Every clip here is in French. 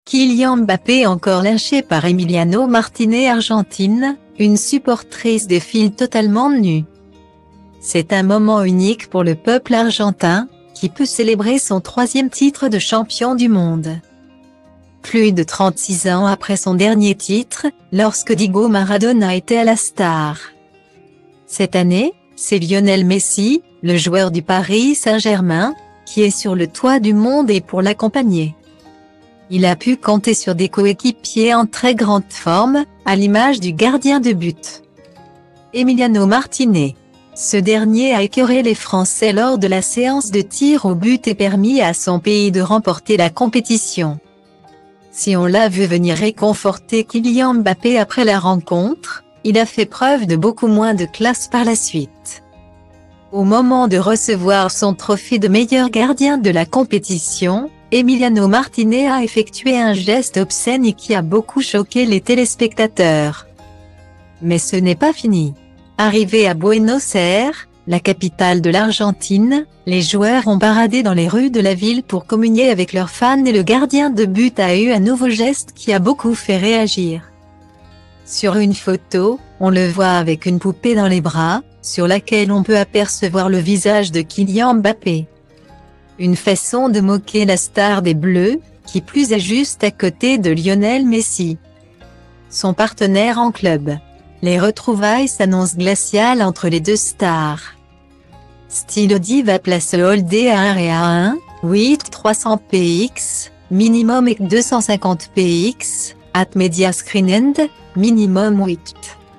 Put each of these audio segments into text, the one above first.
Kylian Mbappé encore lynché par Emiliano Martinez. Argentine, une supportrice défile totalement nue. C'est un moment unique pour le peuple argentin, qui peut célébrer son 3e titre de champion du monde. Plus de 36 ans après son dernier titre, lorsque Diego Maradona était à la star. Cette année, c'est Lionel Messi, le joueur du Paris Saint-Germain, qui est sur le toit du monde et pour l'accompagner. Il a pu compter sur des coéquipiers en très grande forme, à l'image du gardien de but, Emiliano Martinez. Ce dernier a écœuré les Français lors de la séance de tir au but et permis à son pays de remporter la compétition. Si on l'a vu venir réconforter Kylian Mbappé après la rencontre, il a fait preuve de beaucoup moins de classe par la suite. Au moment de recevoir son trophée de meilleur gardien de la compétition, Emiliano Martinez a effectué un geste obscène et qui a beaucoup choqué les téléspectateurs. Mais ce n'est pas fini. Arrivés à Buenos Aires, la capitale de l'Argentine, les joueurs ont paradé dans les rues de la ville pour communier avec leurs fans et le gardien de but a eu un nouveau geste qui a beaucoup fait réagir. Sur une photo, on le voit avec une poupée dans les bras, sur laquelle on peut apercevoir le visage de Kylian Mbappé. Une façon de moquer la star des Bleus, qui plus est juste à côté de Lionel Messi, son partenaire en club. Les retrouvailles s'annoncent glaciales entre les deux stars. Style Diva place Holdé à 1 et à 1, 8 300 px, minimum et 250 px, at media screened, minimum 8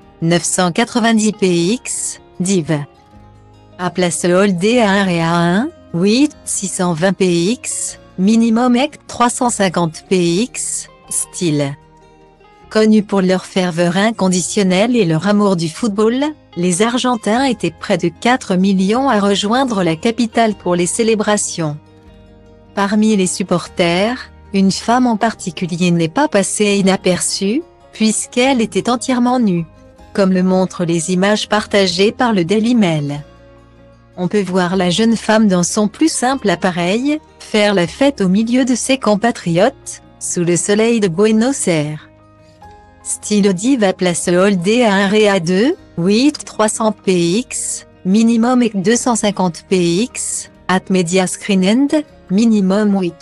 990 px, div. À place Holdé à 1 et à 1, 8 620 px, minimum et 350 px, style. Connus pour leur ferveur inconditionnelle et leur amour du football, les Argentins étaient près de 4 millions à rejoindre la capitale pour les célébrations. Parmi les supporters, une femme en particulier n'est pas passée inaperçue, puisqu'elle était entièrement nue, comme le montrent les images partagées par le Daily Mail. On peut voir la jeune femme dans son plus simple appareil, faire la fête au milieu de ses compatriotes, sous le soleil de Buenos Aires. Style Diva place Holdé à 1 et à 2, 8 300 px, minimum et 250 px, at media screened, minimum 8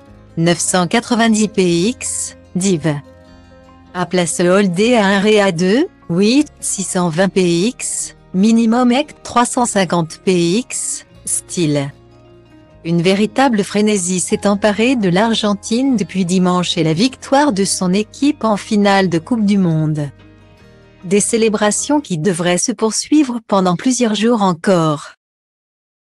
990 px, div. À place Holdé à 1 et à 2, 8 620 px, minimum et 350 px, style. Une véritable frénésie s'est emparée de l'Argentine depuis dimanche et la victoire de son équipe en finale de Coupe du Monde. Des célébrations qui devraient se poursuivre pendant plusieurs jours encore.